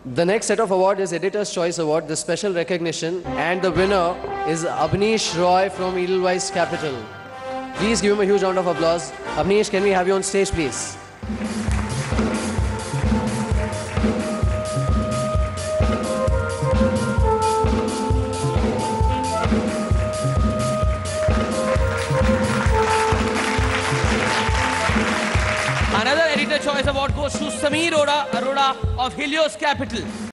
The next set of award is Editor's Choice Award, the special recognition, and the winner is Abneesh Roy from Edelweiss Capital. Please give him a huge round of applause. Abneesh, can we have you on stage, please? Another Editor Choice Award goes to Sameer Arora of Helios Capital.